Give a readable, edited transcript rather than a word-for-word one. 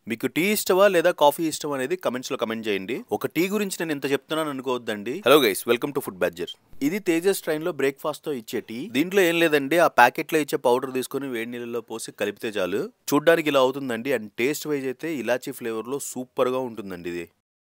మీకు టీ ఇష్టమా లేదా కాఫీ ఇష్టమా అనేది కమెంట్స్ లో కమెంట్ చేయండి. ఒక టీ గురించి నేను ఇంత చెప్తున్నాను అనుకోవద్దండి. Hello guys, welcome to food badger. ఇది తేజస్ ట్రైన్ లో బ్రేక్ఫాస్ట్ తో ఇచ్చే టీ. దీంట్లో ఏం లేదండి, ఆ ప్యాకెట్ లో ఇచ్చే పౌడర్ తీసుకుని వేడి నీళ్ళలో పోసి కలిపితే చాలు. చూడ్డానికి ఇలా అవుతుందండి. అండ్ టేస్ట్ వైజ్ అయితే ఇలాచీ ఫ్లేవర్ లో సూపర్ గా ఉంటుందండి ఇది.